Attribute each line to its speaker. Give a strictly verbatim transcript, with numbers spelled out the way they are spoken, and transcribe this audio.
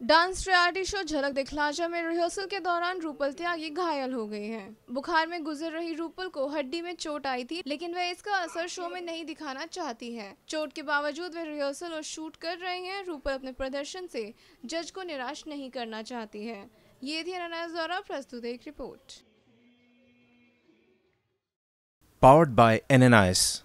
Speaker 1: Dance reality show झलक दिखलाजा में rehearsal के दौरान रूपल त्यागी घायल हो गई हैं। बुखार में गुजर रही रूपल को हड्डी में चोट आई थी, लेकिन वह इसका असर शो में नहीं दिखाना चाहती हैं। चोट के बावजूद वे रिहर्सल और शूट कर रही हैं। रूपल अपने प्रदर्शन से जज को निराश नहीं करना चाहती है। ये थी एनएनआईज द्वारा प्रस्तुत एक report.
Speaker 2: Powered by N N I S.